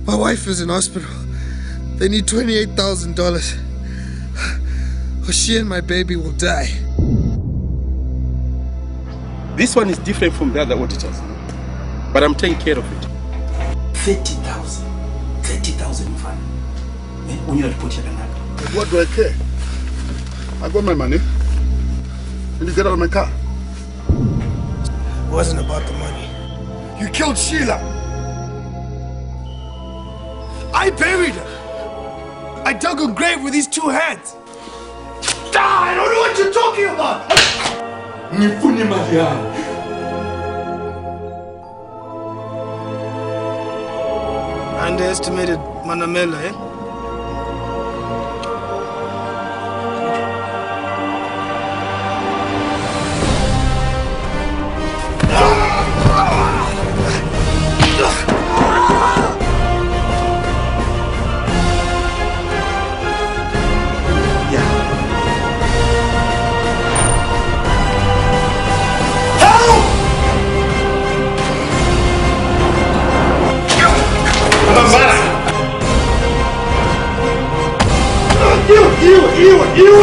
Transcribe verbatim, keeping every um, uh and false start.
My wife is in hospital. They need twenty-eight thousand dollars. Or she and my baby will die. This one is different from the other auditors. But I'm taking care of it. thirty thousand. thirty thousand fine. When you report your banana. What do I care? I got my money. And you get out of my car. It wasn't about the money. You killed Sheila. I buried her. I dug a grave with these two hands. Ah, I don't know what you're talking about. Nifuni Mariana. I underestimated Manamela, eh? You, you, you, you!